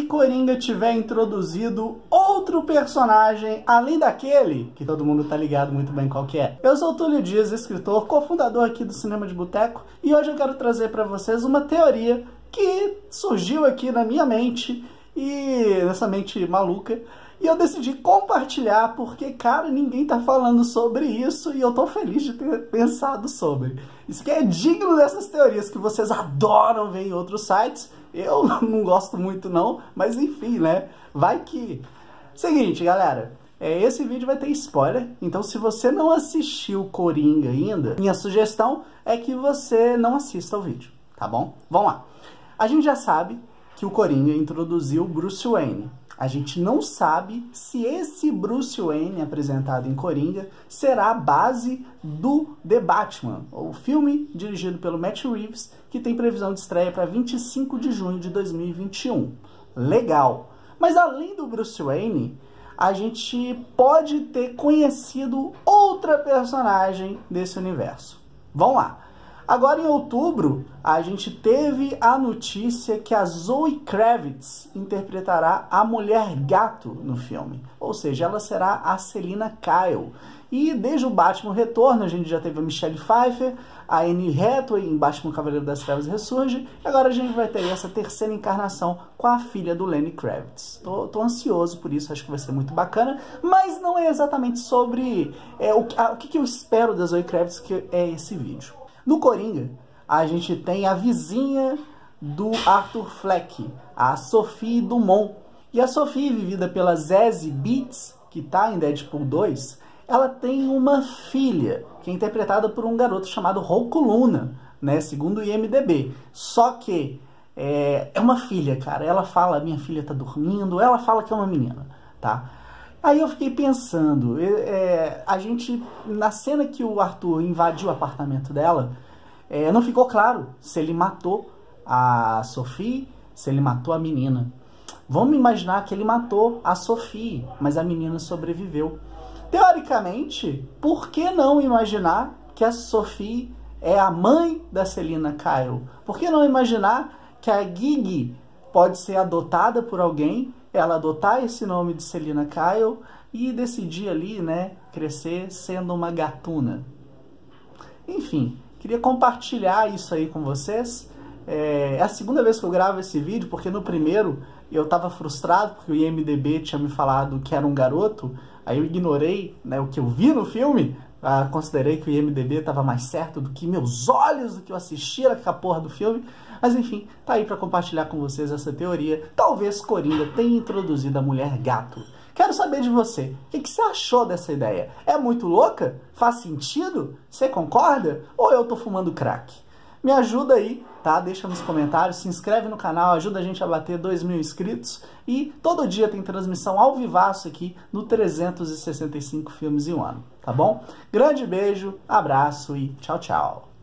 Coringa tiver introduzido outro personagem, além daquele, que todo mundo tá ligado muito bem qual que é. Eu sou o Túlio Dias, escritor, cofundador aqui do Cinema de Boteco, e hoje eu quero trazer para vocês uma teoria que surgiu aqui na minha mente, e nessa mente maluca, e eu decidi compartilhar porque, cara, ninguém tá falando sobre isso e eu tô feliz de ter pensado sobre. Isso que é digno dessas teorias que vocês adoram ver em outros sites. Eu não gosto muito não, mas enfim, né? Vai que... Seguinte, galera, esse vídeo vai ter spoiler, então se você não assistiu Coringa ainda, minha sugestão é que você não assista o vídeo, tá bom? Vamos lá. A gente já sabe que o Coringa introduziu Bruce Wayne. A gente não sabe se esse Bruce Wayne apresentado em Coringa será a base do The Batman, o filme dirigido pelo Matt Reeves, que tem previsão de estreia para 25 de junho de 2021. Legal! Mas além do Bruce Wayne, a gente pode ter conhecido outra personagem desse universo. Vamos lá! Agora, em outubro, a gente teve a notícia que a Zoe Kravitz interpretará a Mulher Gato no filme. Ou seja, ela será a Selina Kyle. E desde o Batman Retorno, a gente já teve a Michelle Pfeiffer, a Anne Hathaway em Batman Cavaleiro das Trevas Ressurge, e agora a gente vai ter essa terceira encarnação com a filha do Lenny Kravitz. Tô ansioso por isso, acho que vai ser muito bacana, mas não é exatamente sobre o que eu espero da Zoe Kravitz, que é esse vídeo. No Coringa, a gente tem a vizinha do Arthur Fleck, a Sophie Dumont. E a Sophie, vivida pela Zazie Beetz, que está em Deadpool 2, ela tem uma filha, que é interpretada por um garoto chamado Rocco Luna, né, segundo o IMDb. Só que é uma filha, cara. Ela fala, minha filha tá dormindo, ela fala que é uma menina, tá? Aí eu fiquei pensando, a gente, na cena que o Arthur invadiu o apartamento dela, não ficou claro se ele matou a Sophie, se ele matou a menina. Vamos imaginar que ele matou a Sophie, mas a menina sobreviveu. Teoricamente, por que não imaginar que a Sophie é a mãe da Selina Kyle? Por que não imaginar que a Gigi pode ser adotada por alguém, ela adotar esse nome de Selina Kyle e decidir ali, né, crescer sendo uma gatuna? Enfim, queria compartilhar isso aí com vocês. É a segunda vez que eu gravo esse vídeo, porque no primeiro eu estava frustrado porque o IMDb tinha me falado que era um garoto, aí eu ignorei, né, o que eu vi no filme, considerei que o IMDb estava mais certo do que meus olhos, do que eu assistia com a porra do filme. Mas enfim, tá aí para compartilhar com vocês essa teoria. Talvez Coringa tenha introduzido a Mulher Gato. Quero saber de você, o que você achou dessa ideia? É muito louca? Faz sentido? Você concorda? Ou eu tô fumando crack? Me ajuda aí, tá? Deixa nos comentários, se inscreve no canal, ajuda a gente a bater 2.000 inscritos. E todo dia tem transmissão ao vivaço aqui no 365 Filmes em um Ano, tá bom? Grande beijo, abraço e tchau, tchau.